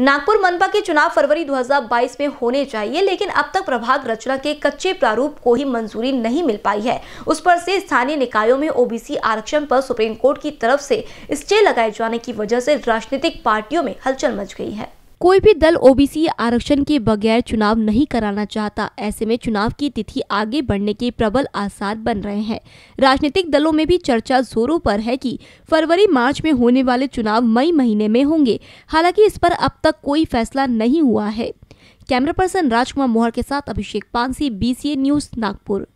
नागपुर मनपा के चुनाव फरवरी 2022 में होने चाहिए, लेकिन अब तक प्रभाग रचना के कच्चे प्रारूप को ही मंजूरी नहीं मिल पाई है। उस पर से स्थानीय निकायों में ओबीसी आरक्षण पर सुप्रीम कोर्ट की तरफ से स्टे लगाए जाने की वजह से राजनीतिक पार्टियों में हलचल मच गई है। कोई भी दल ओबीसी आरक्षण के बगैर चुनाव नहीं कराना चाहता। ऐसे में चुनाव की तिथि आगे बढ़ने के प्रबल आसार बन रहे हैं। राजनीतिक दलों में भी चर्चा जोरों पर है कि फरवरी मार्च में होने वाले चुनाव मई महीने में होंगे। हालांकि इस पर अब तक कोई फैसला नहीं हुआ है। कैमरा पर्सन राजकुमार मोहर के साथ अभिषेक पानसी, BCN न्यूज, नागपुर।